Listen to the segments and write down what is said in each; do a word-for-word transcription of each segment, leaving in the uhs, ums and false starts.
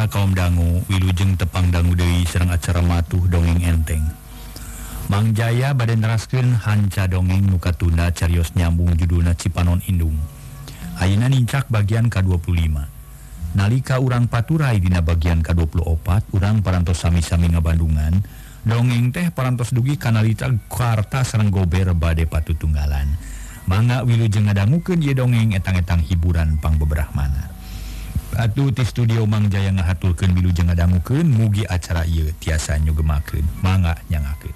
Para kaum dangu wilujeng tepang dangu deui sareng acara matuh dongeng enteng. Mang Jaya bade neraskeun hanca dongeng nu katunda carios nyambung judulna Cipanon Indung. Ayeuna nincak bagian ka dua puluh lima. Nalika urang paturai dina bagian ka dua puluh empat, urang parantos sami-sami ngabandungan, dongeng teh parantos dugi kanalita Karta sareng Gober bade patutunggalan. Mangga wilujeng ngadangukeun ieu dongeng etang-etang hiburan pang beberahmana. Atuh ti studio Mang Jaya ngahatulkeun wilujeng ngadangukeun mugi acara ieu tiasa nyugemakeun. Mangga nyangakeun.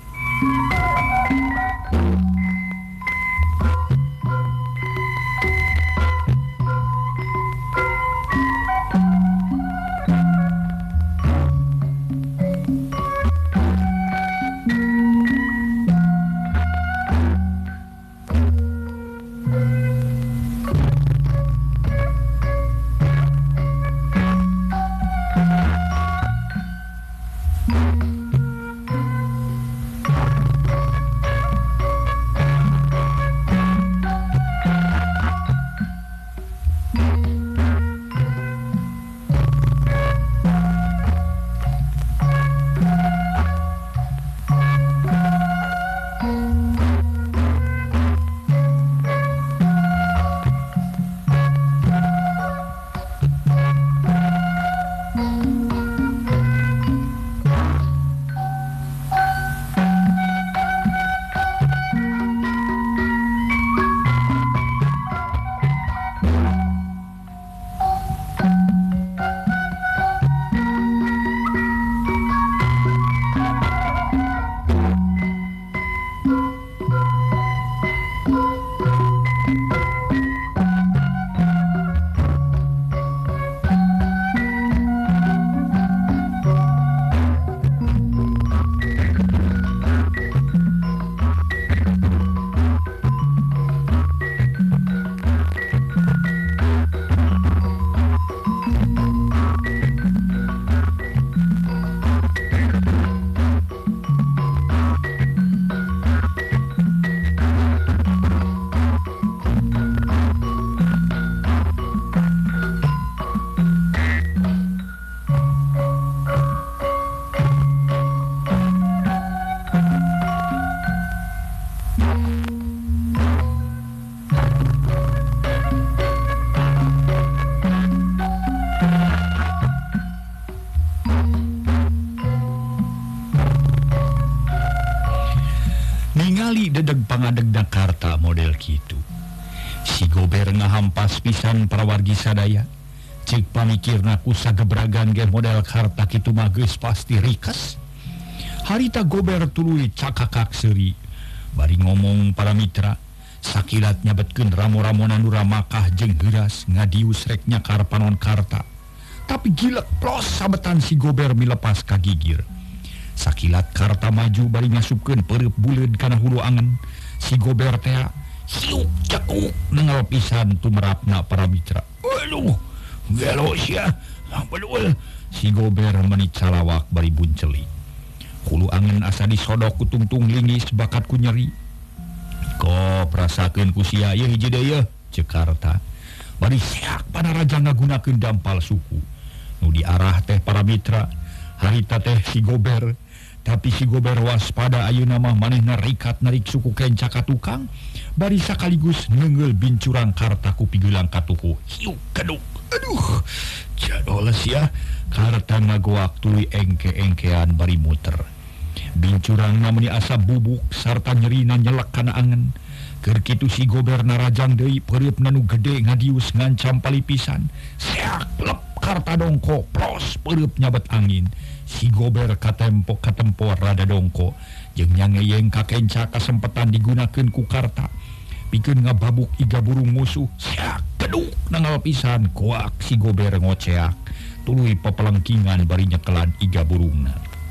Dedeg pangadegna Karta model kitu. Si Gober ngahampas pisan parawargi sadaya. Cik pamikirna ku sagebragan ge model Karta kitu mah geus pasti rikas. Harita Gober tuluy cakakak seuri. Bari ngomong para mitra, sakilat nyabetkeun ramo-ramonan nu ramakah jeung heuras ngadius rek nyakar panon Karta. Tapi gila plos sabetan si Gober milepas ka gigir. Sakilat Karta maju bari ngasupkeun pereup buleud kana hulu angen. Si Gober teh siuk cekuk nengal pisan tumerapna para mitra. Aduh, gelo sia. Betul. Si Gober meuni calawak bari bunceli. Hulu angen asa disodok ku tungtung lingis bakat ku nyeri. Ko prasakeun ku sia ieu hiji deui ceuk Karta. Bari seak panaraja ngagunakeun dampal suku. Nu diarah teh para mitra. Harita teh si Gober. Tapi si Gober waspada ayeuna mah manehna rikat narik suku kenca ka tukang, bari sakaligus neungeul bincurang Karta ku pigeulang katuku. Hiuk keduk. Aduh. Jadoles ya. Karta ngagoak tuluy engke-engkean bari muter. Bincurangna meuni asa bubuk sarta nyerina nyelek kana angen. Keur kitu si Gober narajang deui peureupna nu gede ngadius ngancam palipisan. Seak lep Karta dongko plos peureup nyabet angin. Si Gober katempo katempo rada dongko jeung nyangeyeng ka kenca kasempetan digunakeun ku Karta pikeun ngababuk iga burung musuh. Sak keduk nangal pisan kuak si Gober ngoceak tuluy papelengkingan bari nyekelan iga burungna.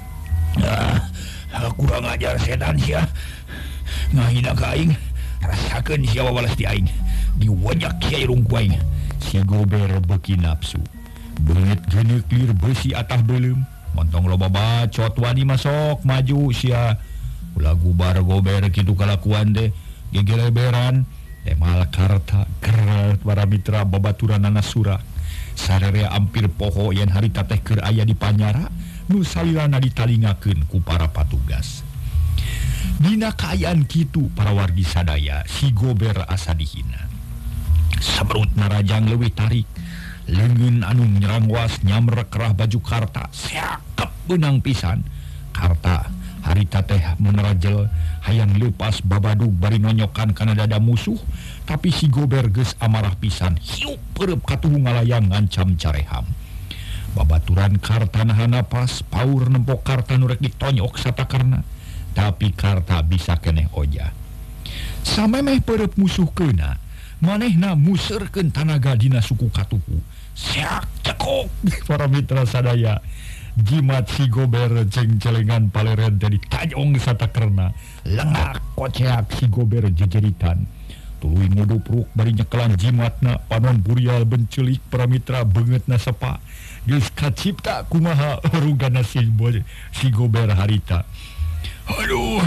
Ah, kurang ajar setan sia. Ngahina ka aing, rasakeun sia wawalas di aing. Diwajak sia irung ku aing. Si Gober beuki nafsu. Beungeut geuneuh lir beusi atah beuleum. Montong loba bacot wani masok maju sia ulah gubar Gober kitu kalakuan teh gegeleberan temal Karta gerat para mitra babaturanana sura Sararea ampir poho yang harita teh keur aya di Panyara nu salilana ditalingakeun ku para patugas. Dina kaayaan kitu para wargi sadaya si Gober asa dihina. Sabrut narajang leuwih tarik, leungeun anu nyerang was nyamrek kerah baju Karta, seakep beunang pisan. Karta harita teh menerajel hayang leupas babadu bari nonyokan kana dada musuh, tapi si Gober geus amarah pisan, hiup peureub katuhu ngalayang ngancam careham. Babaturan Karta nahan napas, paur nempok Karta nu rek ditonyok satakarna, tapi Karta bisa keneh oja. Samemeh peureub musuh keuna, manehna museurkeun tanaga dina suku katuhu. Seak cekok para mitra sadaya. Jimat si Gober ceng celengan paleren dari tajong satakarna, lengak koceak si Gober jejeritan. Tuluy ngudupruk bari nyekelan jimatna panon burial bencelik para mitra beungeutna sepa. Geus kacipta kumaha rugana si, si Gober harita. Aduh,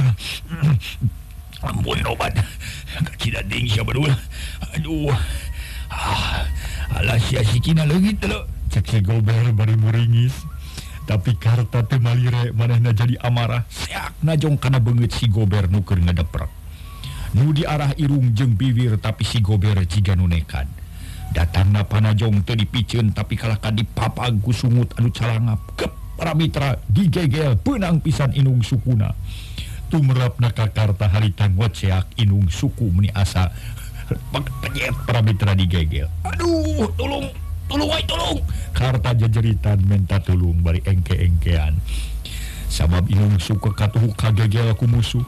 ampun obat, kacida ding siapa dulu. Aduh, ah, alah sia-sikina leungit lo. Cek si Gober bari muringis. Tapi Karta teu malire manehna jadi amarah, seakna jong kana beungeut si Gober nu keur ngadeprek. Nu di arah irung jeung bibir tapi si Gober jiga nu nekat. Datangna panajong teu dipiceun tapi kalahkan dipapag ku sungut anu calangap. Kep para mitra digegel beunang pisan inung sukuna. Tumrapna ka Karta harita ngoceak inung suku meni asa penyet para mitra digegel. Aduh, tolong, tolong ay tolong. Karta jejeritan minta tulung bari engke-engkean. Sabab inung suku katuhu kagegel ku musuh.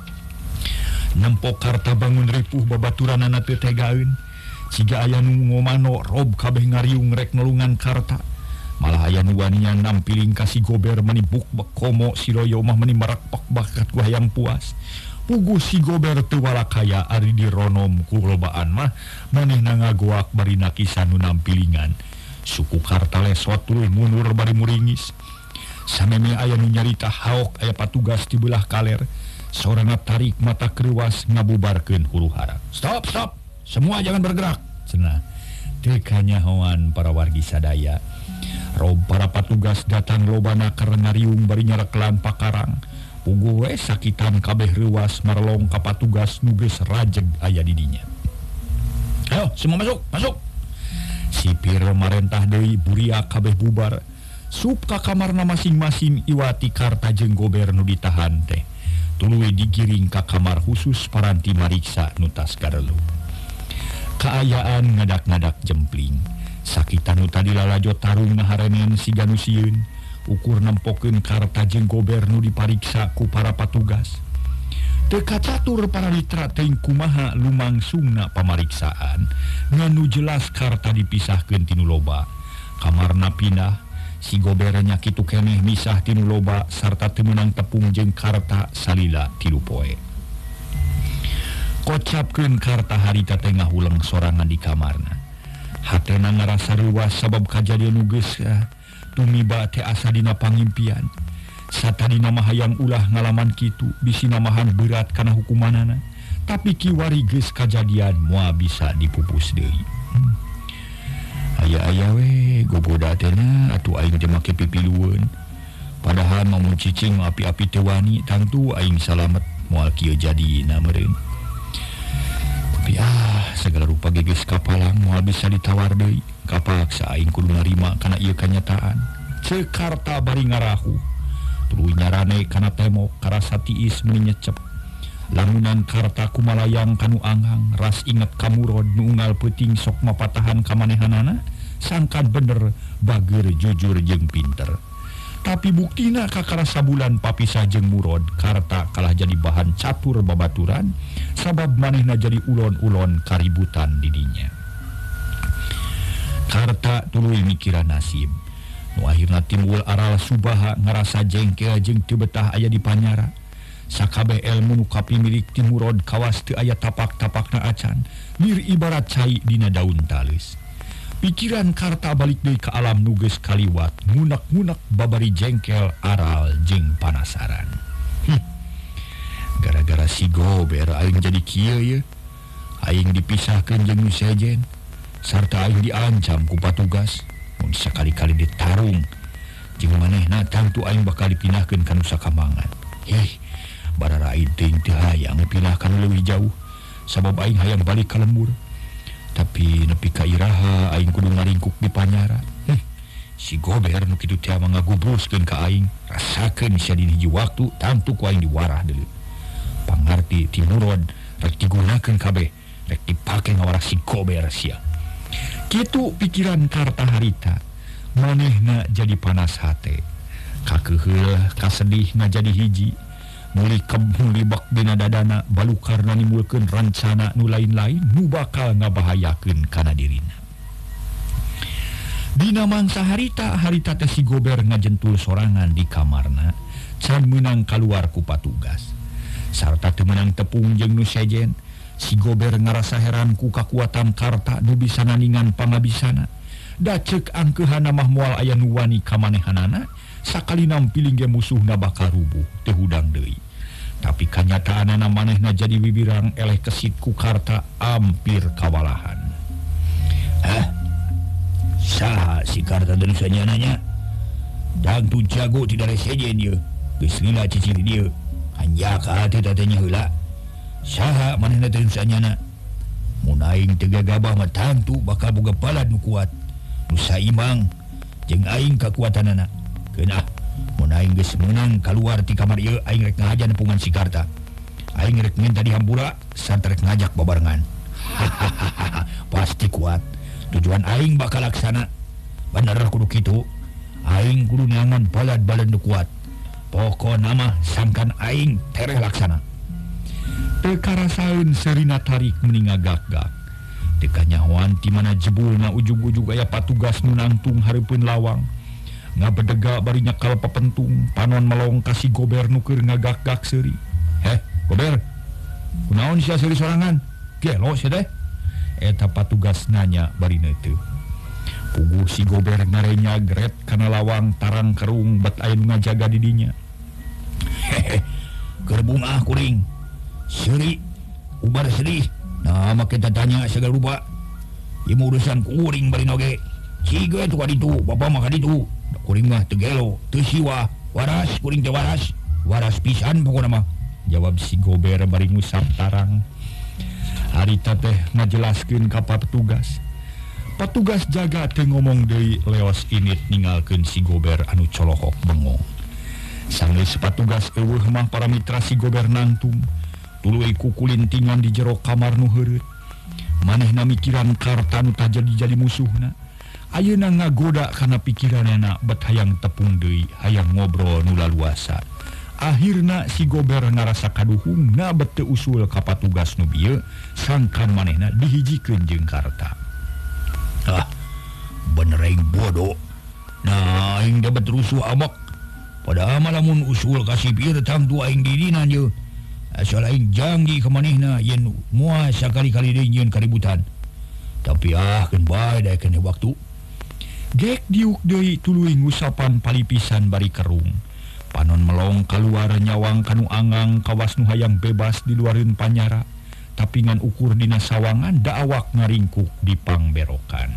Nempok Karta bangun ripuh babaturanana teu tegaeun. Siga aya nu ngomano rob kabeh ngariung rek nulungan Karta. Malah aya nu wanian nampiling ka si Gober meni bukbek komo si Royo mah meni marakpak bakat ku hayang puas. Puguh si Gober teu walakaya ari dironom ku lobaan mah manehna ngagoak bari nakisan nu nampilingan. Suku Karta lesot tuluy mundur bari muringis. Sameme aya nu nyarita haok aya patugas di belah kaler. Sorana tarik mata kreuwas ngabubarkeun huru-hara. Stop, stop. Semua jangan bergerak. Cenah. Teu kanyahoan para wargi sadaya. Rob para patugas datang lobana keur ngariung bari nyareklan pakarang. Puguh we sakitan kabeh reuwas marelong ka patugas nu geus rajeg aya di dinya. Ayo, semua masuk, masuk. Sipir marentah deui buria kabeh bubar. Sup ka kamarna masing-masing iwati Karta jeung Gober nu ditahan teh. Tuluy digiring ka kamar khusus paranti mariksa nu tas garelu. Kaayaan ngadak-ngadak jempling. Sakitan nu tadi lalajo tarung ngaharemen siga nu sieun. Ukur nempokeun Karta jeung Gober nu dipariksa ku para patugas. Teu kacatur para mitra teuing kumaha lumangsungna pamariksaan. Nganu jelas Karta dipisahkeun tinu loba. Kamarna pindah. Si Gober nya kitu keneh misah tinu loba sarta teu meunang tepung jeung Karta salila tilu poe. Kocapkeun Karta harita teh ngahuleng sorangan di kamarna. Hatena ngarasa reuwas sabab kajadian nu geus uh, tumiba teh asa dina pangimpian. Satadina mah hayang ulah ngalaman kitu bisi namahan berat kana hukumanana, tapi kiwari geus kajadian moal bisa dipupus deui. Hmm. Aya-aya we gogoda teh na atuh aing teh make pipilueun. Padahal mamun cicing api-api teh wani tangtu aing salamet moal kieu jadina meureun. Tapi ah segala rupa geges kapalang moal bisa ditawar deui. Kapaksa aing kudu narima kana ieu kanyataan. Ceuk Karta bari ngarahu. Tuluy nyarane kana temok karasa tiis meuni nyecep. Lamunan Karta kumalayang kanu anggang ras inget kamurod nu unggal peuting sok mapatahan kamanehanana sangkan bener bager jujur jeung pinter. Tapi buktina kakarasa bulan papisah jeung Murod, Karta kalah jadi bahan catur babaturan sabab manehna jadi ulon-ulon kaributan di dinya. Karta tuluy mikiran nasib. Nu akhirna timbul aral subaha ngarasa jengkel jeung teu betah aya di Panyara. Sakabeh ilmu nu kapimilik ti Murod kawas teu aya tapak-tapakna acan, mir ibarat cai dina daun talus. Pikiran Karta balik deui ka alam nu geus kaliwat, ngunek-ngunek babari jengkel, aral jeung panasaran. Hm. Gara-gara si Gober aing jadi kieu ye. Aing dipisahkeun jeung nu sejen, sarta aing diancam ku patugas. sekali-kali ditarung jeung manehna tangtu aing bakal dipindahkeun ka Nusa Kambangan. Heh, barara aing teh teu hayang dipindahkan leuwih jauh sabab aing hayang balik ka lembur. Tapi nepi ka iraha aing kudu ngaringkuk di Panyara. Hm, si Gober nu kitu teh ngagubruskeun ka aing, rasakeun sia di hiji waktu tangtu ku aing diwarah deuleu. Pangarti ti Murod rek digunakeun kabeh, rek dipake ngawarah si Gober sia. Kitu pikiran Karta harita, manehna jadi panas hate. Kakeheul kasedih ngajadi hiji. Muli kebulibak dina dadana balukarna nimulkeun rancana nu lain-lain nu bakal ngabahayakeun kana dirina. Dina mangsa harita, harita teh si Gober ngajentul sorangan di kamarna, can meunang kaluar ku patugas. Sarta teu meunang tepung jeung nu sejen, si Gober ngarasa heran ku kakuatan Karta nu bisa naningan pangabisana. Da ceuk angkeuhanna mah moal aya nu wani ka manehanana, sakali nampiling ge musuhna bakal rubuh, teu hudang deui. Tapi kanyataanna manehna jadi bibirang eleh kesit ku Karta ampir kawalahan. Hah? Saha si Karta dari sanyananya? Dang tu jago tidak resejen dia. Geus lila cicing dia. Anjaka teh tatenya heula. Saha manehna dari sanyana? Mun aing teu gagabah mah tangtu bakal boga palad nu kuat. Nu saimbang jeung aing kakuatanana. Keunah mun aing geus meunang kaluar ti kamar ieu aing rek ngahaja nepungan si Karta. Aing rek minta dihampura sarta rek ngajak babarengan. Pasti kuat. Tujuan aing bakal laksana. Bener kudu kitu. Aing kudu neangan balad-balad nu kuat. Pokona mah sangkan aing tereh laksana. Teu karasaeun serina tarik mending ngagak-gak. Teu kanyahoan ti mana jebulna ujug-ujug aya patugas nu nangtung hareupeun lawang. Ngabedega bari nyakal papentung panon melong kasih Gober nu keur ngagak-gak seuri. Heh, Gober. Kunaon sia seuri sorangan? Gelo sia teh. Eta patugas nanya bari neuteu. Puguh si Gober ngarenya gret kana lawang tarang kerung bet aya nu ngajaga di dinya. Hehe. Keur bungah kuring. Seuri ubar sedih. Nah, make tanya segala rupa. Ieu urusan kuring bari oge. Ciga tu ka ditu, bapa mah ka ditu. Kuring mah teu gelo, teu siwa, waras kuring teh waras. Waras pisan pokona mah. Jawab si Gober bari ngusap tarang. Harita teh ngajelaskeun ka petugas. Petugas jaga teh ngomong deui leos init ninggalkeun si Gober anu colohok bengong. Sanggeus petugas eueuh mah para mitra si Gober nangtung. Tuluy ku kulintingan di jero kamar nu heureut. Manehna mikiran Karta nu tah jadi-jadi musuhna. Ayeuna ngagoda kana pikiranna bet hayang tepung deui, hayang ngobrol nu laluasa. Akhirna si Gober ngarasa kaduhung na bet teu usul ka patugas nu bieu, sangkan manehna dihijikeun jeung Karta. Ah, bener aing bodoh. Nah, aing dapat rusuh amak. Padahal lamun usul ka sipir tangtu aing di dina je. Asal aing janji ka manehna yen moal sakali-kali deui nyieun kaributan. Tapi ah keun bae da kene waktu. Gek diuk deui tuluy ngusapan palipisan bari kerung. Panon melong kaluar nyawang kanu anggang kawas nu hayang bebas di luareun Panyara. Tapi ngan ukur dina sawangan da awak ngaringkuk di pangberokan.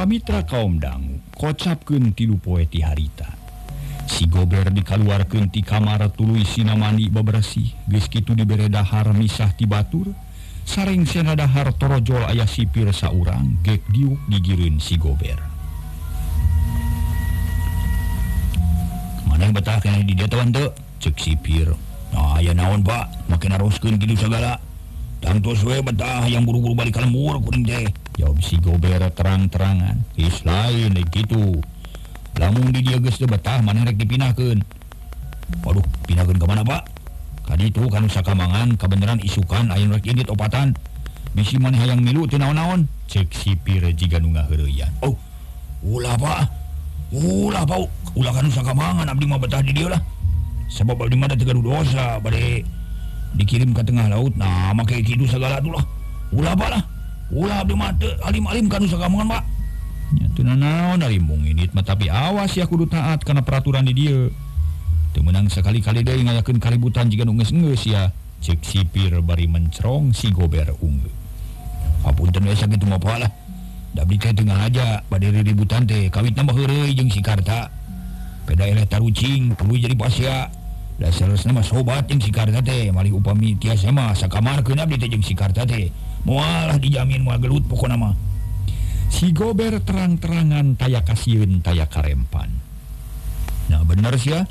Mitra kaum dangu kocapkeun tilu poe ti harita. Si Gober dikaluarkeun ti kamar tuluy sina mandi bebersih, geus kitu dibere dahar misah ti batur. Sareng sena dahar torojol aya sipir saurang gek diuk digireun si Gober. Maneh betah kana di dia tawan teu? Cek sipir. Nah, aya naon Pak? Make naroskeun kitu sagala. Tangtos we betah yang buru-buru balik ka lembur kuring teh. Jawab si Gober terang-terangan. Geus lain deui kitu. Lamun di dia geus teu betah maneh rek dipinahkeun. Waduh, pinahkeun ka mana Pak? Ka ditu kan sakamangan kabeneran isukan aya rek indit opatan. Bisi maneh hayang milu teu naon-naon. Cek sipir jiga nu ngaheureuyan. Oh, ulah Pak. Ulah Pak. Ulah kan sakamangan abdi mah betah di dieu lah. Sebab abdi mah teu gaduh dosa bade dikirim ke tengah laut. Nah, make kitu sagala tuh lah. Ulah Pak lah. Ulah abdi mah teu alim-alim kan sakamangan Pak. Nya teu naon ari mung indit mah tapi awas ya kudu taat kana peraturan di dieu. Teu meunang sakali-kali deui ngayakeun kaributan jiga nu geus-geus ya. Cek sipir bari mencerong si Gober unggul. Hapunten we sakitu mah Pak lah. Da abdi teh tengah aja bade ributan teh kawit nambah heureuy jeung si Karta. Peda eleh tarucing perlu jadi pasya. Da saresna mah sobat jeung si Karta teh malih upami tiasa mah sakamarkeun abdi teh jeung si Karta teh. Moal dijamin moal gelut pokona mah. Si Gober terang-terangan taya kasieun taya karempan. Nah bener sia.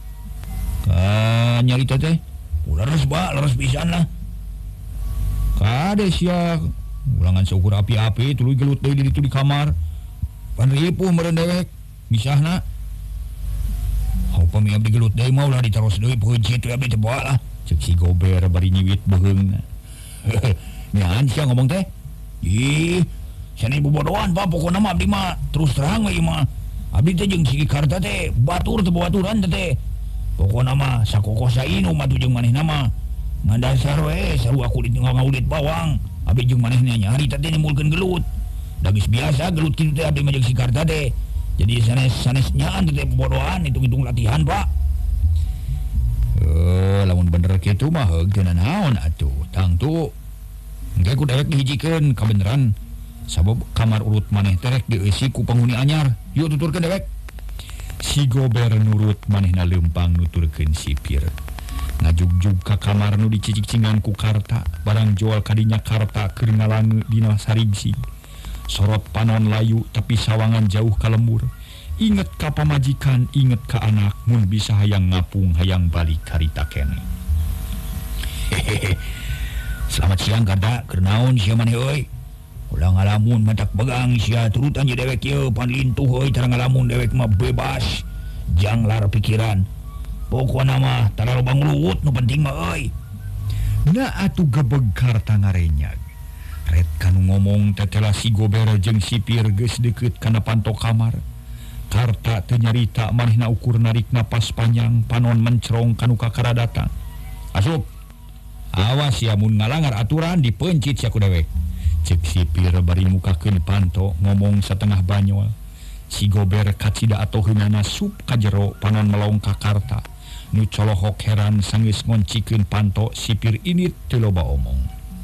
Ka nyarita teh. Ulah leres Pak, leres pisan lah. Kade sia ulangan seukur api-api tuluy gelut deui di ditu di kamar. Pan ripuh meureun dewek misahna. Upami abdi gelut deui mah ulah ditaros deui peujit we abdi teh bae lah. Cek si Gober bari nyiwit beheungna. Nyaan sia ngomong teh. Ih, cenah bobodohan Pak pokona mah abdi mah terus terang we mah. Abdi teh jeung si Karta teh batur teu baturan teh teh. Pokona mah sakokosa inu mah tu jeung manehna mah. Ngandasar we sarua kulit ngaulit bawang. Abdi jeung manehna nyari teh nimbulkeun gelut. Da geus biasa gelut kitu teh abdi mah jeung si Karta teh. Jadi sanes-sanes nyaan teh bobodohan hitung-hitung latihan Pak. Eh, lamun bener kitu mah heug teu naon atuh. Tangtu engke ku dewek dihijikeun kabeneran. Sabab kamar urut maneh teh rek dieusi ku penghuni anyar. Yuk tuturkeun dewek. Si Gober nurut manehna leumpang nuturkeun sipir. Ngajugjug ka kamar nu dicicik-cingan ku Karta. Barang joal kadinya Karta keur ngalange dina sarigsi. Sorot panon layu tapi sawangan jauh ka lembur. Inget ka pamajikan, inget ka anak, mun bisa hayang ngapung, hayang balik harita kene. Hehehe. Selamat siang Karta, keur naon sia maneh euy? Ulah ngalamun matak begang sia turutan je dewek ieu pan lintuh euy tara ngalamun dewek mah bebas. Janglar pikiran. Pokona mah tara loba ngluwut nu penting mah euy. Na atuh gebeg Karta ngarenyag. Red kanu ngomong tetela si Gober jeung sipir geus deukeut kana panto kamar. Karta teu nyarita manehna ukur narik napas panjang panon mencrong kanu kakara datang. Asup. Awas ya mun ngalanggar aturan dipencit sia ku dewek. Cek sipir bari mukakeun panto ngomong satengah banyol. Si Gober kacida atoheunana sup ka jero panon melong ka Karta. Nu colohok heran sanggeus ngoncikeun panto sipir init teu loba omong.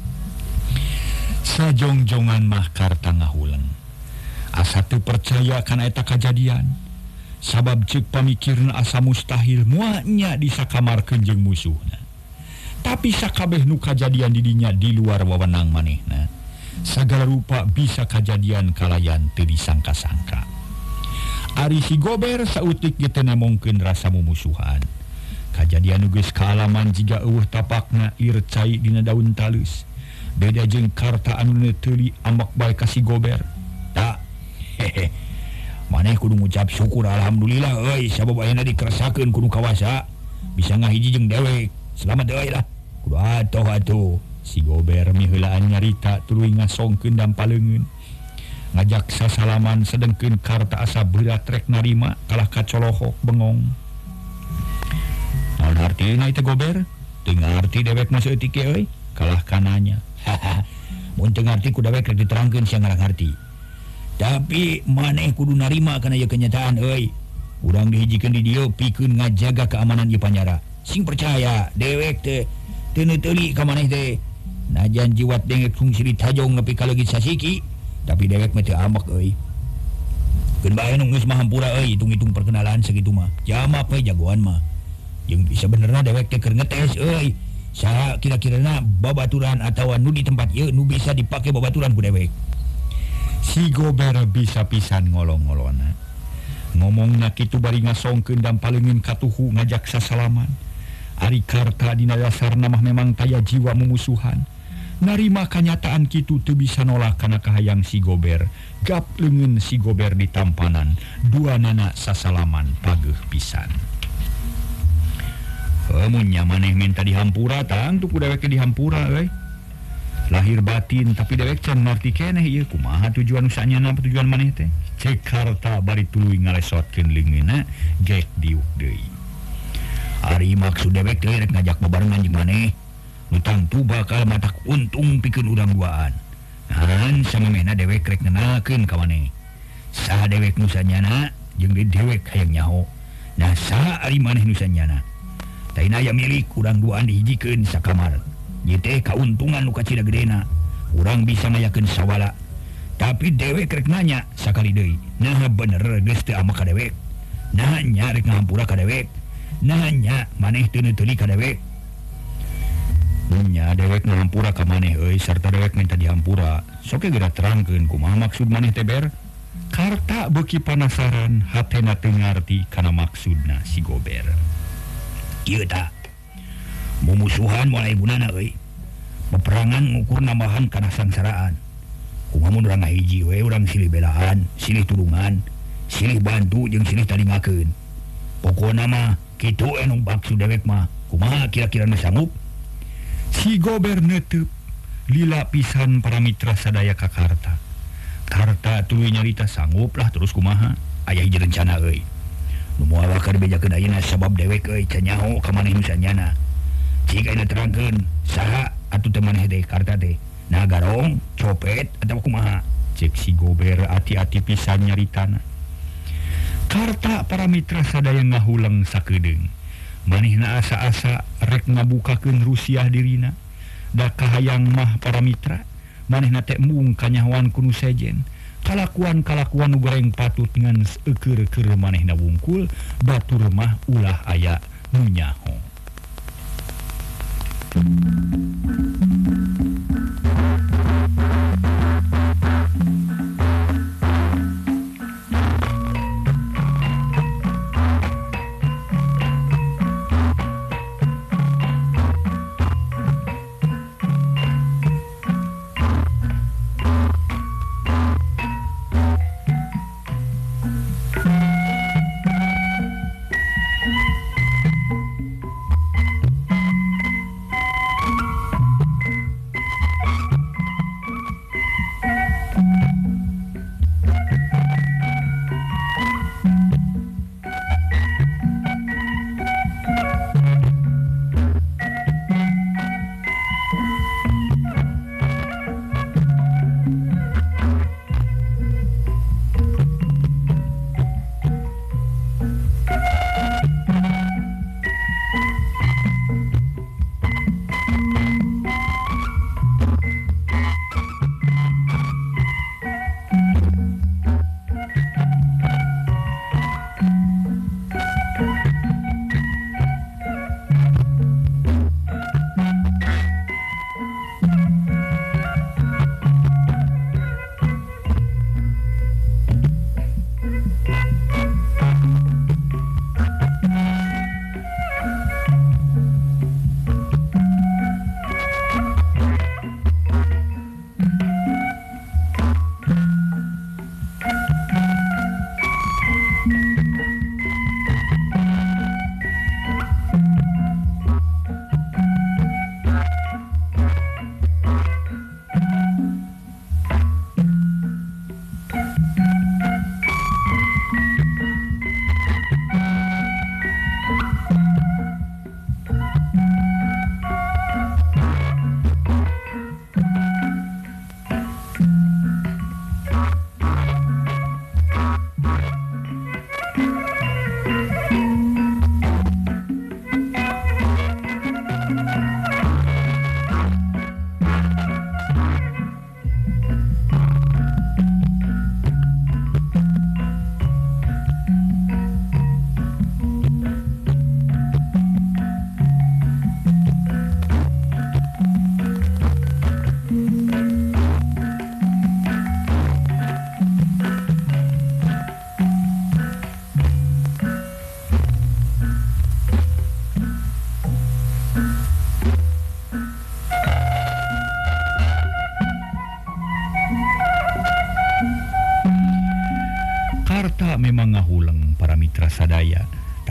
Sajongjongan mah Karta ngahuleng. Asa teu percaya kana eta kajadian. Sabab ceuk pamikirna asa mustahil moal nya disakamarkeun jeung musuhna. Tapi sakabeh nu kajadian di dinya di luar wewenang manehna. Sagala rupa bisa kajadian kalayan teu disangka-sangka. Ari si Gober sautik ge teu nemongkeun rasa mumusuhan. Kajadian nu geus kaalaman jiga eueuh tapakna lir cai dina daun talus. Beda jeung Karta anu neuteuli ambak bae ka si Gober. Tak. Hehe. Maneh kudu ngucap syukur alhamdulillah euy sabab ayeuna dikeresakeun kudu kawasa. Bisa ngahiji jeung dewek. Selamat euy lah. Kudu atoh atuh. Si Gober miheulaan nyarita tuluy ngasongkeun dampaleungeun. Ngajak sasalaman sedengkeun Karta asa berat rek narima kalah kacolohok bengong. Naon artina ieu Gober? Teu ngarti dewek mah seutik euy. Kalah kananya. Haha. Mun teu ngarti ku dewek rek diterangkeun sia ngarang ngarti. Tapi maneh kudu narima kana ieu kenyataan euy. Urang dihijikeun di dieu pikeun ngajaga keamanan ieu panjara. Sing percaya dewek teh teu neuteuli ka maneh teh. Najan jiwat dengek fungsi ditajong nepi ka leugit sasiki, tapi dewek mah teu ambek euy. Hampura hitung-hitung perkenalan segitu mah jama apa jagoan mah yang bisa benerna dewek teh keur ngetes euy saha kira-kirana babaturan atau nu di tempat ieu nu bisa dipake babaturan ku dewek. Si Gober bisa pisan ngolong-ngolona ngomongna kitu bari ngasongkeun dan palingin katuhu ngajak sasalaman. Ari Karta dina dasarna mah memang taya jiwa mumusuhan. Narima kenyataan kitu teu bisa nolak kana kahayang si Gober. Gap leungeun si Gober di tampanan, dua nana sasalaman pageuh pisan. Mun nya maneh minta dihampura tang tuh ku dewek dihampura euy. Lahir batin tapi dewek can ngarti keneh ieu kumaha tujuan usahana tujuan maneh teh. Cek Karta bari tuluy ngalesotkeun leungeunna gek diuk deui. Ari maksud dewek teh rek ngajak bebarengan jeung maneh. Nutang tu bakal matak untung pikeun urang duaan. Han samemehna dewek rek ngenalkeun ka maneh. Saha dewek nu sanyana jeung dewek hayang nyaho. Nah saha ari maneh nu sanyana. Taina aya milik urang duaan dihijikeun sakamar. Ieu teh kauntungan nu kacida gedena. Urang bisa mayakeun sawala. Tapi dewek rek nanya sakali deui. Nah bener geus teu ama ka dewek. Nah nya rek ngahampura ka dewek. Nah nya maneh teu neuteuli ka dewek. Nya dewek ngahampura ka maneh euy sarta dewek minta dihampura. Sok geura terangkeun kumaha maksud maneh teh ber. Karta beuki panasaran hatena teu ngarti kana maksudna si Gober. Ieu ta. Mumusuhan mulai bunana euy. Peperangan ngukur nambahan kana sangsaraan. Kumaha mun urang ngahiji we urang silih belaan, silih tulungan, silih bantu jeung silih taringakeun. Pokona mah kitu anu maksud dewek mah. Kumaha kira-kira nu sanggup? Si Gober neuteub lila pisan para mitra sadaya ka Karta. Karta tuluy nyarita sanggup lah terus kumaha aya hiji rencana euy. Nu moal bakal dibejakeun ayeuna sabab dewek euy can nyaho ka maneh nu sanyana. Cik ayeuna terangkeun saha atuh teh maneh teh Karta teh. Nah garong, copet atawa kumaha? Cek si Gober ati-ati pisan nyaritana. Karta para mitra sadaya ngahulang sakedeung. Manehna asa-asa rek ngabukakeun Rusia dirina. Da kahayang mah para mitra manehna teh mung kanyahoan kuno sejen. Kalakuan-kalakuan nu goreng patut ngan eukeur-keur manehna wungkul batur mah ulah aya nu nyaho.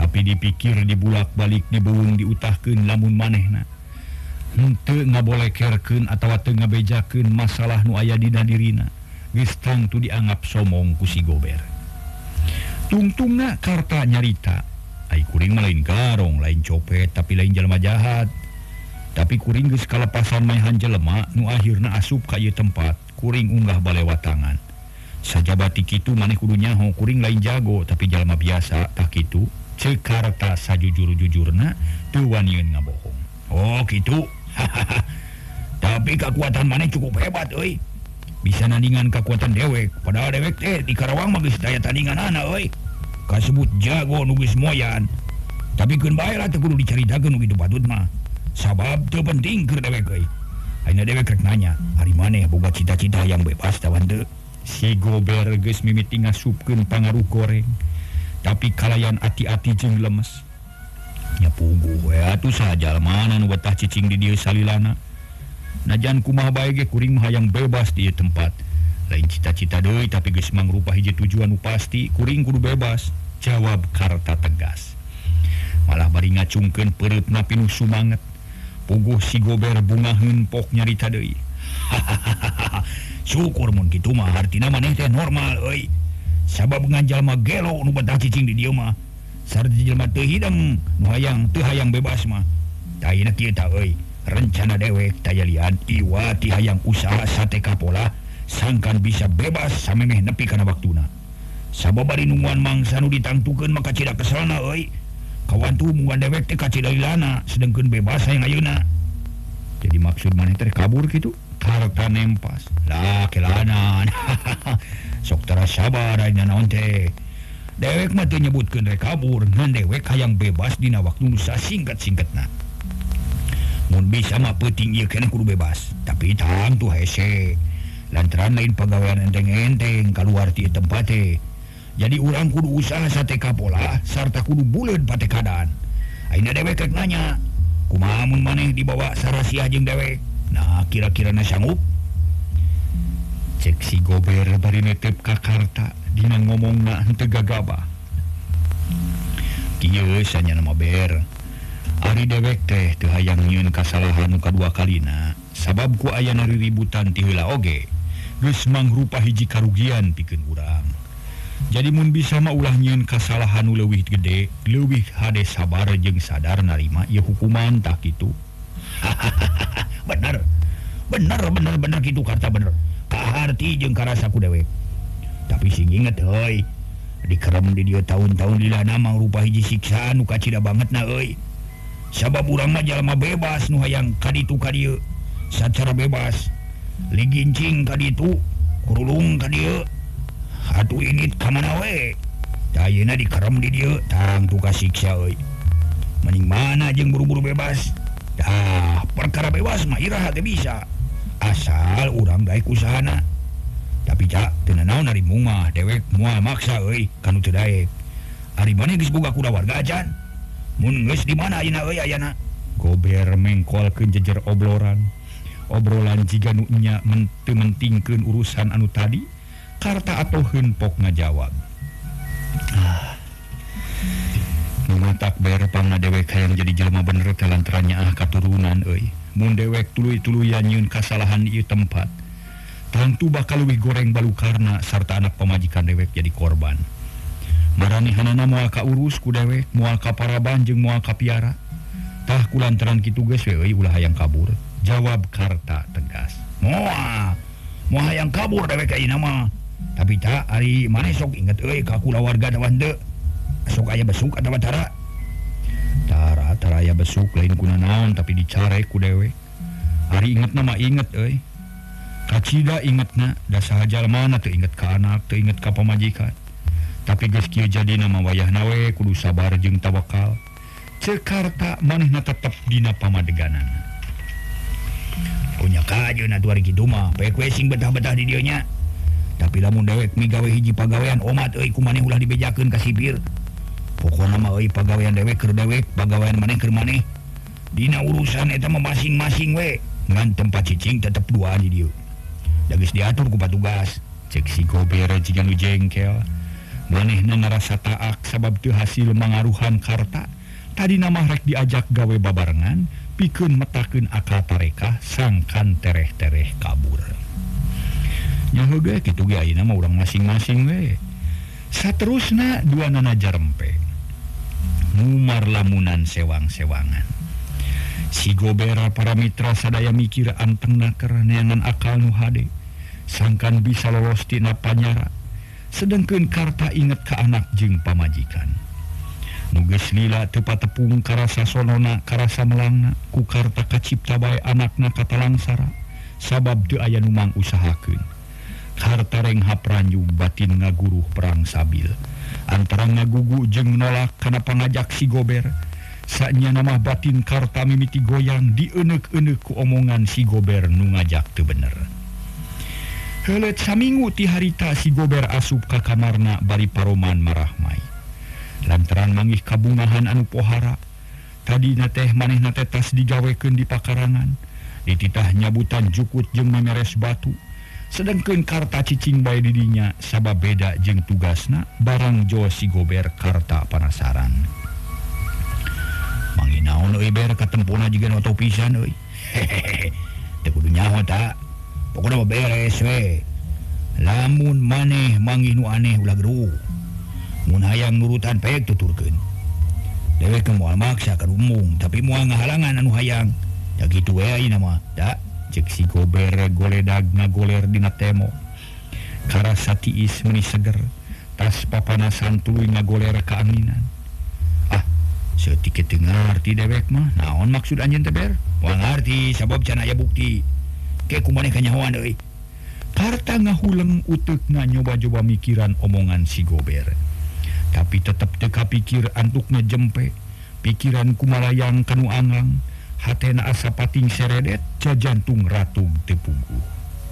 tapi dipikir dibulak-balik dibuung diutahkeun lamun manehna henteu ngabolekerkeun atawa teu ngabejakeun masalah nu aya dina dirina geus tangtu dianggap somong ku si Gober. Tungtungna karta nyarita ai kuring mah lain garong lain copet tapi lain jalma jahat tapi kuring geus kalepasan maehan jelema nu akhirna asup ka ieu tempat kuring unggah balewatangan sajabati kitu maneh kudu nyaho kuring lain jago tapi jalma biasa tah kitu ceuk karta sajujur-jujurna teu waniun ngabohong. Oh kitu. Tapi kekuatan maneh cukup hebat euy. Bisa nandingan kekuatan dewek padahal dewek teh di Karawang mah geus daya tandinganana euy. Kasebut jago nu geus moyan. Tapi keun bae lah teu kudu dicaritakeun nu kitu patut mah. Sabab teu penting keur dewek euy. Ayeuna dewek rek nanya, ari maneh boga cita-cita yang bebas tawan teu? Si Gober geus mimiti ngasupkeun pangaruh goreng. Tapi kalayan ati-ati jeung lemes. Nya puguh we atuh sajalma nu betah cicing di dieu salilana. Najan kumaha bae ge kuring mah hayang bebas di ieu tempat. Lain cita-cita deui tapi geus mangrupa hiji tujuan nu pasti, kuring kudu bebas. Jawab karta tegas. Malah bari ngacungkeun peureupna pinuh sumanget. Puguh si Gober bungaheun pok nyarita deui. Syukur mun kitu mah artina maneh teh normal euy. Sabab ngan jalma gelo nu betah cicing di dieu mah. Sarta jelema teu hidang nu hayang teu hayang bebas mah. Tah ayeuna kieu tah euy. Rencana dewek taya lian iwa ti hayang usaha sate kapola sangkan bisa bebas samemeh nepi kana waktuna. Sabab bari nungguan mangsa nu ditangtukeun maka cida keselna euy. Kawan tu mungguan dewek teh kacida lilana sedengkeun bebas hayang ayeuna. Jadi maksud maneh teh kabur kitu? Karta nempas. Lah kelanan. Sok tara sabar ayeuna naon teh. Dewek mah teu nyebutkeun rek kabur ngan dewek hayang bebas dina waktu nu sasingkat-singkatna. Mun bisa mah peuting ieu keneh kudu bebas, tapi tang tu hese. Lantaran lain pagawean enteng-enteng kaluar ti tempat teh. Jadi urang kudu usaha sate kapola sarta kudu buleud pate kadaan. Ayeuna dewek rek nanya, kumaha mun maneh dibawa sarasiah jeung dewek? Nah, kira-kirana sanggup? Cek si Gober bari netep ka karta dina ngomongna henteu gagabah. Kieu sanyana mah ber. Ari dewek teh teu hayang nyieun kasalahan nu kadua kalina sabab ku aya riributan ti heula oge geus mangrupa hiji karugian pikeun urang. Jadi mun bisa mah ulah nyieun kasalahan nu leuwih gede, leuwih hade sabar jeung sadar narima ieu hukuman tah kitu. Bener. Bener bener bener kitu karta bener. Kaharti jeung karasa ku dewek. Tapi sing inget euy, dikerem di dieu tahun-tahun lilana mangrupa hiji siksaan nu kacida bangetna euy. Sabab urang mah jalma bebas nu hayang kaditu ka dieu sacara bebas. Ligincing ka ditu, kurulung ka dieu. Atuh init ka mana we. Da ayeuna dikerem di dieu tang tu kasiksa euy. Mending mana jeung buru-buru bebas. Dah, perkara bebas mah iraha teh bisa. Asal urang daek usahana. Tapi cak teu naon ari mung mah dewek moal maksa euy kanu teu daek. Ari maneh geus boga kulawarga acan. Mun geus di mana ayeuna euy ayana? Gober mengkolkeun jejer obrolan. Obrolan jiga nu nya teu mentingkeun urusan anu tadi, karta atoheun pok ngajawab. Ah. Numatak ber pangna dewek hayang jadi jelema bener teh lantaran nyaah katurunan euy. Mun dewek tuluy-tuluyan nyieun kasalahan ieu tempat, tentu bakal leuwih goreng balukarna sarta anak pamajikan dewek jadi korban. Maranehanana moal ka urus ku dewek, moal ka paraban jeung moal ka piara. Tah kulantaran kitu geus we euy ulah hayang kabur. Jawab karta tegas. Moal, moal hayang kabur dewek ayeuna mah. Tapi tah ari maneh sok inget euy ka kulawarga tawan teu. Sok aya besuk atawa tara. Tara tara aya besuk lain kuna naon tapi dicarek ku dewek. Ari ingetna mah inget euy. Kacida ingetna da saha jalmana teu inget ka anak, teu inget ka pamajikan. Tapi geus kieu jadina mah wayahna we kudu sabar jeung tawakal. Ceuk karta manehna tetep dina pamadeganan. Punya kajeuna atuh ari kitu mah, bae we sing betah-betah di dieu nya. Tapi lamun dewek migawe hiji pagawean omat euy ku maneh ulah dibejakeun ka sipir. Pokona mah euy pagawean dewek keur dewek, pagawean maneh keur maneh. Dina urusan eta mah masing-masing we, ngan tempat cicing tetep duaan di dieu. Da geus diatur ku patugas, cek si Gober jiga nu jengkel. manehna ngarasa taak sabab teu hasil mangaruhan karta. Tadi nama rek diajak gawe babarengan pikeun metakeun akal tarekah sangkan tereh-tereh kabur. Nya heuge kitu ge ayeuna mah urang masing-masing we. Saterusna duanana jarempe. Ngumar lamunan sewang-sewangan. Si Gobera para mitra sadaya mikir antengna keur neangan akal nu hade. Sangkan bisa lolos tina panyara. Sedengkeun karta inget ka anak jeung pamajikan. Nuges lila tepat tepung karasa sonona karasa melangna ku karta kacipta bae anakna katalangsara sabab teu aya nu mang usahakeun. Karta reng hapranjung batin ngaguruh perang sabil antara ngagugu jeung nolak kana pangajak si Gober. Sanya nama batin karta mimiti goyang dieuneuk-euneuk ku omongan si Gober nu ngajak teu bener. Heuleut saminggu ti harita si Gober asup ka kamarna bari paroman marahmai. Lantaran manggih kabungahan anu pohara. Tadina teh manehna teh tas digawekeun di pakarangan. Dititah nyabutan jukut jeung memeres batu. Sedengkeun karta cicing bae di dinya sabab beda jeung tugasna barang jo si Gober karta panasaran. Manggih naon euy ber katempona jiga oto pisan euy. Hehehe. Teu kudu nyaho ta. Pokona beres we. Lamun maneh manggih nu aneh ulah geru. Mun hayang nurutan pek tuturkeun. Dewek moal maksa ka rumung tapi moal ngahalangan anu hayang. Ya kitu we ayeuna mah. Da cek si Gober goledag ngagoler dina temo. Karasa tiis meuni seger. Tas papanasan tuluy ngagoler ka anginan. Ah, setik teu ngarti dewek mah. Naon maksud anjeun teh ber? Moal ngarti sabab can aya bukti. Ke kumaneh kanyahoan euy. Karta ngahuleng uteukna nyoba-nyoba mikiran omongan si Gober. Tapi tetep teu kapikir antukna jempe. Pikiran kumalayang kanu anglang. Hatena asa pating seredet ca jantung ratug teu puguh.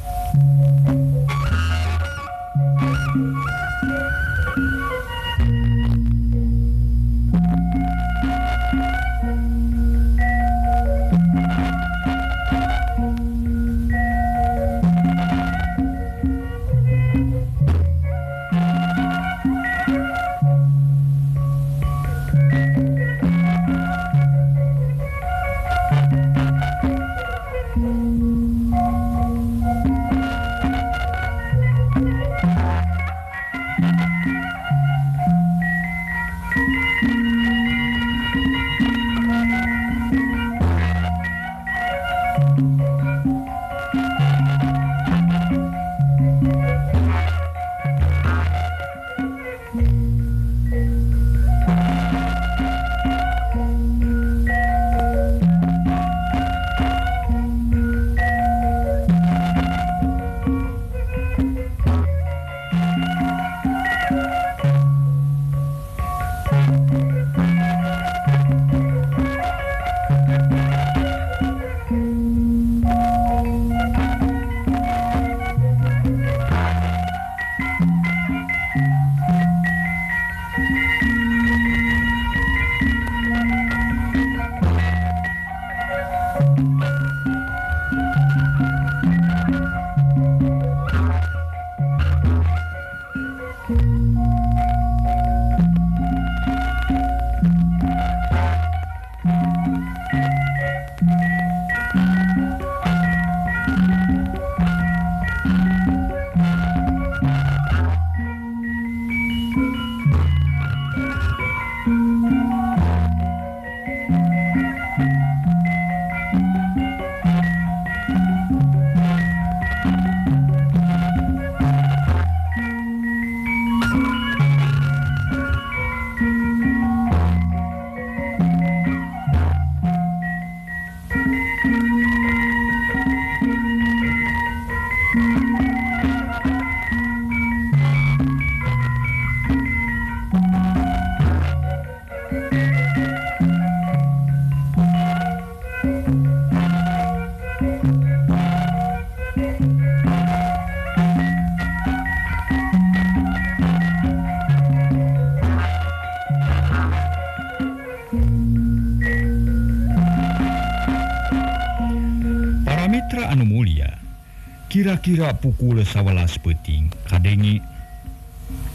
Mitra anu mulia, kira-kira pukul sawelas peuting kadenge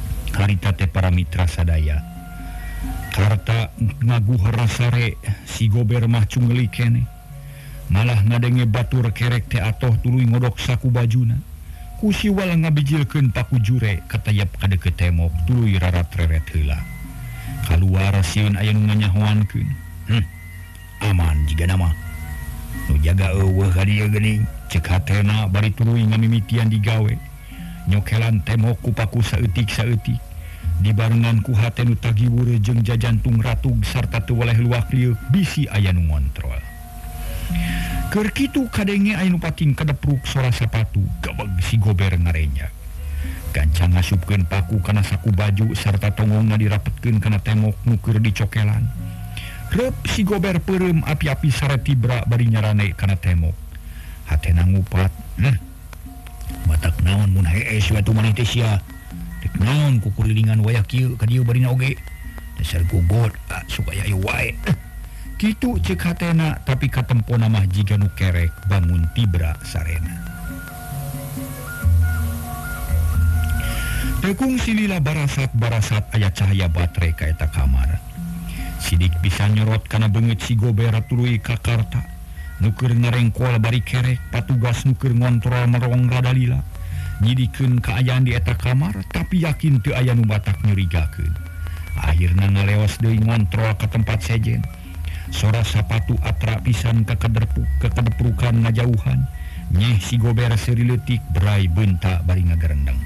harita teh para mitra sadaya. Karta ngaguh rasare si Gober mah cungeli kene. Malah ngadenge batur kerek teh atoh tuluy ngodok saku bajuna. Kusi wala ngabijilkeun paku jure katayap kadeukeut temok tuluy rarat-reret heula. Kaluar sieun aya nu nganyahoankeun. Hmm. Aman jiga nama. Nu jaga eueuh ka dieu geuning ceuk hatena bari tuluy ngamimitian digawe. Nyokelan temok ku paku saeutik-saeutik. Dibarengan ku hate nu tagiwur jeung jajantung ratug sarta teu waleh luak lieu bisi aya nu ngontrol. Keur kitu kadenge aya nu pating kadepruk sora sapatu gabeg si Gober ngarenjak. Gancang ngasupkeun paku kana saku baju sarta tongongna dirapetkeun kana temok nu keur dicokelan. Reup si Gober peureum api-api saretibra bari nyarane kana temok. Hatena ngupat, "Heh. Matak naon mun hees we atuh maneh teh sia? Dek naon ku kulilingan waya kieu ka dieu barina oge? Dasar gugot, ah, supaya aya wae." Kitu ceuk hatena tapi katempona mah jiga nu kerek bangun tibra sarena. Tekung silila barasat-barasat aya cahaya baterai ka eta kamar. Sidik bisa nyorot kana beungeut si Gober tuluy ka karta. Nu keur ngarengkol bari kerek patugas nu keur ngontrol merong radalila. Nyidikeun kaayaan di eta kamar tapi yakin teu aya nu batak nyurigakeun. Akhirna ngaleos deui ngontrol ka tempat sejen. Sora sapatu atra pisan ka kaderpuk ka kadeprukan ngajauhan. Nyeh si Gober seuri leutik berai beunta bari ngagerendeng.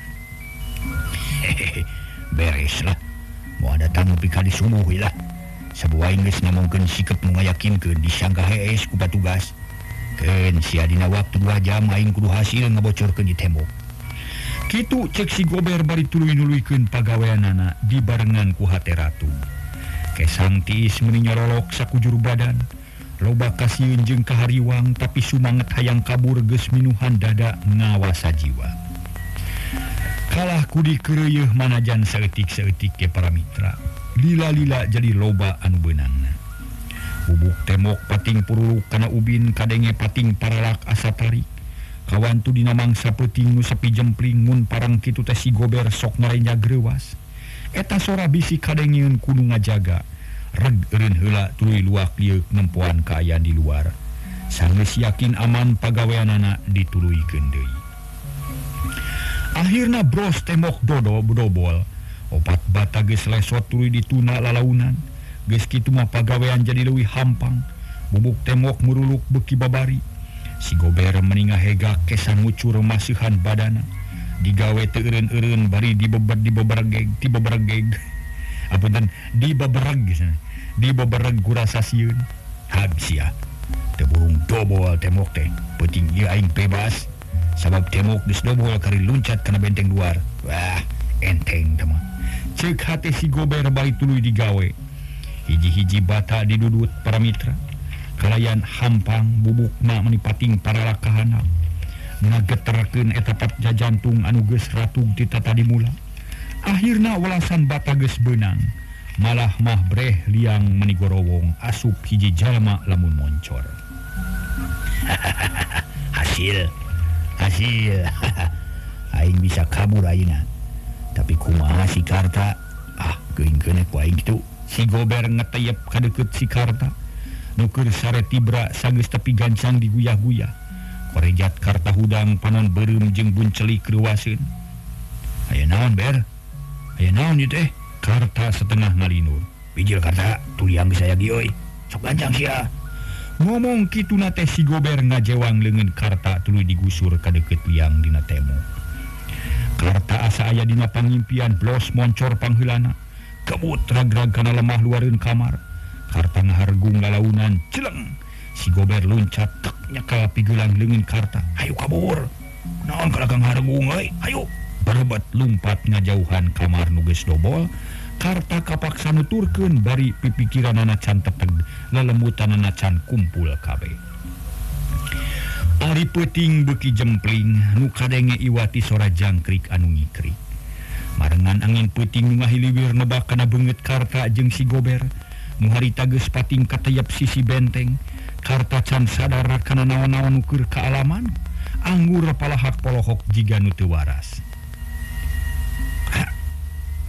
Hehehe, beres lah. Mau ada tamu pika disumuh lah. Sebuah Inggris ngomongkeun sikep nu ngayakinkeun disangka hees ku patugas. Keun sia dina waktu dua jam aing kudu hasil ngabocorkeun di tembok. Kitu cek si Gober bari tuluy nuluykeun pagaweanana dibarengan ku hate ratu. Kesang tiis meuni nyorolok sakujur badan. Loba kasieun jeung kahariwang tapi sumanget hayang kabur geus minuhan dada ngawasa jiwa. Kalah kudi keureueuh manajan saeutik-saeutik ke para mitra. Lila-lila jadi loba anu beunangna. Bubuk temok pating puruluk kana ubin kadenge pating paralak asa tarik. Kawan tu dina mangsa peuting nu sepi jempling mun parang kitu teh si Gober sok ngarenjag greuwas. Eta sora bisi kadengeun kudu ngajaga. Reg eureun heula tuluy luak lieu nempoan kaayaan di luar. Sanggeus yakin aman pagaweanana dituluykeun deui. Akhirna bros temok dodo bedobol. Opat bata geus lesot tuluy dituna lalaunan. Geus kitu mah pagawean jadi leuwih hampang. Bubuk temok meruluk beuki babari. Si Gober meninga hega kesan ngucur masihan badana. Digawe teu eureun-eureun bari dibeber dibebergeg dibebergeg. Apunten dibebereg geusna. Dibebereg kurasa sieun. Habis ya. Teu burung dobol temok teh. Penting ieu aing bebas. Sabab temok geus dobol kari luncat kana benteng luar. Wah, enteng teh mah. Ceuk hate si Gober bari tuluy digawe. Hiji-hiji bata didudut para mitra. Kalayan hampang bubukna menipating paralak kahanap. Ngageterakeun eta pat jajantung anu geus ratug ti tata dimula. Akhirna welasan bata geus beunang. Malah mah breh liang menigorowong asup hiji jalma lamun moncor. Hasil hasil aing bisa kabur ayeuna. Tapi kumaha si Karta? Ah, geuing-keun ku aing kitu. Si Gober ngeteyep kadeukeut si Karta. Nu keur saretibra sageus tepi gancang diguyah-guyah. Korejat Karta hudang panon beureum jeung buncelik reuwaseun. Aya naon ber? Aya naon ieu teh? Karta setengah ngalinur. Bijil Karta, tuliang geus aya gi euy. Sok gancang sia. Ngomong kituna teh si Gober ngajewang leungeun Karta tuluy digusur ka deukeut liang dina temo. Karta asa aya dina pangimpian blos moncor pangheulana. Kebut ragrag kana lemah luareun kamar. Karta ngahargung lalaunan celeng. Si Gober luncat tek nyakal pigeulang leungeun Karta. Hayu kabur. Naon kada kang hargung euy? Hayu. Barebat lumpat ngajauhan kamar nu geus dobol. Karta kapaksa nuturkeun bari pipikiranana can teteg lelemutanana can kumpul kabeh. Ari peuting beuki jempling nu kadenge iwati sora jangkrik anu ngikrik. Marengan angin peuting nu ngahiliwir nebak kana beungeut Karta jeung si Gober. Nu harita geus pating katayap sisi benteng. Karta can sadar kana naon-naon nu keur kaalaman. Anggur palahak polohok jiga nu teu waras.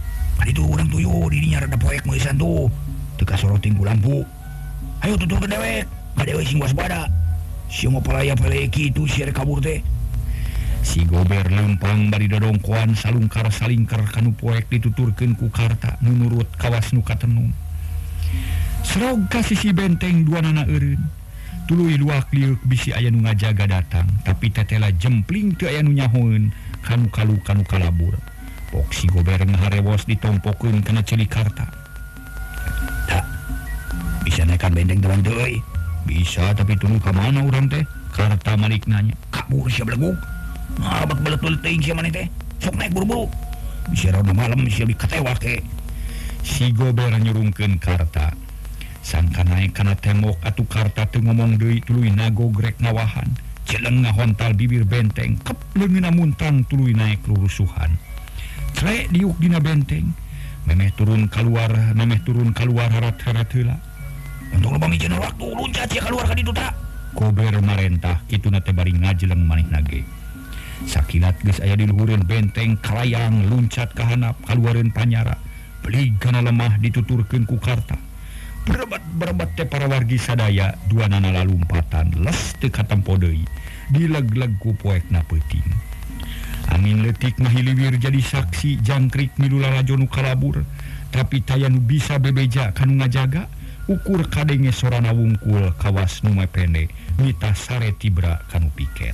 itu orang tuyul dirinya rada poek meusan tuh teka soroting ku lampu. Ayo tutur ke dewek ngadewe sing waspada sieu mah palaya pale kitu si rek kabur teh. Si Gober lempang bari dodongkoan salungkar salingkar kanu poek dituturkeun ku Karta nu nurut kawas nu katenung. Serog ka sisi benteng duanana eureun. Tuluy luak liuk bisi aya nu ngajaga datang, tapi tetela jempling teu aya nu nyahoeun kanu kalu kanu kalabur. Pok si Gober ngaharewos ditompokeun kana ceulik Karta. Tak bisa naikkan benteng teman deui. Bisa tapi tuluy ka mana urang teh? Karta malik nanya. Kabur sia beleguk. Ngarabat beletul teuing sia maneh teh. Sok naik buru-buru. Bisa rona malam sia dikatewa ke. Si Gober nyurungkeun Karta. Sangka naik kana tembok atuh Karta teu ngomong deui tuluy nagogrek ngawahan. Jeleng ngahontal bibir benteng kep leungeunna muntang tuluy naik rurusuhan. Crek diuk dina benteng. Memeh turun keluar, memeh turun keluar harat-harat heula. Untuk loba mijeun waktu luncat sia keluar ka ditu tak. Gober marentah kituna teh bari ngajeleng manehna ge. Sakilat geus aya di luhureun benteng kalayang luncat ka handap kaluareun panyara. Beligana lemah dituturkeun ku Karta. Berebat-berebat teh para wargi sadaya duanana lalumpatan les teu katempo deui dileg-leg ku poekna peuting. Angin leutik mahiliwir jadi saksi jangkrik milu lalajo nu kalabur tapi taya nu bisa bebeja kanu ngajaga ukur kadenge sorana wungkul kawas nu mepende mita sare tibra kanu piket.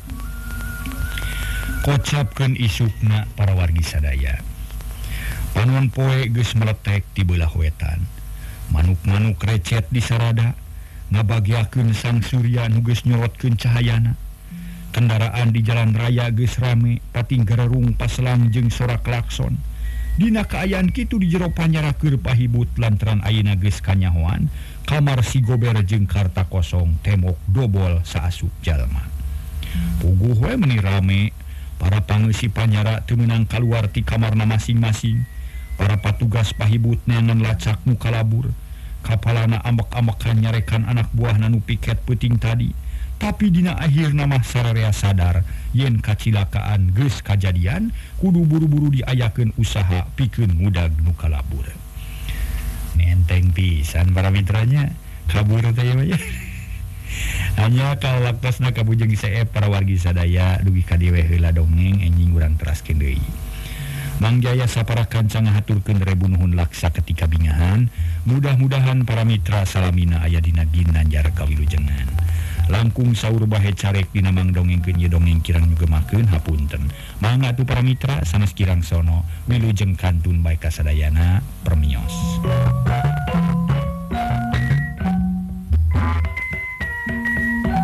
Kocapkeun isukna para wargi sadaya. Panon poe geus meletek ti beulah wetan. Manuk-manuk recet di sarada ngabagiakeun sang surya nu geus nyorotkeun cahayana. Kendaraan di jalan raya geus rame pating garerung paselang jeung sorak klakson. Dina kaayaan kitu di jero panyara keur pahibut lantaran ayeuna geus kanyahoan kamar si Gober jeung Karta kosong tembok dobol saasup jalma. Puguh we meuni rame para pangeussi panyara teu meunang kaluar ti kamarna masing-masing. Para patugas pahibut neangan lacak nu kalabur. Kapalana ambek-ambekan nyarekan anak buahna nu piket peuting tadi. Tapi dina akhirna mah sararea sadar yen kacilakaan geus kajadian kudu buru-buru diayakeun usaha pikeun ngudag nu kalabur. Menteng pisan para mitranya kabur teh ya. Hanya kalaktosna kabujeng sae para wargi sadaya dugi ka dieu heula dongeng enjing urang teraskeun deui. Mang Jaya saparakan ngahaturkeun rebu nuhun laksa ketika bingahan. Mudah-mudahan para mitra salamina aya dina ginanjar kawilujengan. Langkung saur bahe carek dina mang dongengkeun ye dongeng kirang nyugemakeun hapunten. Mangga atuh para mitra sanes kirang sono wilujeng kantun bae kasadayana permios.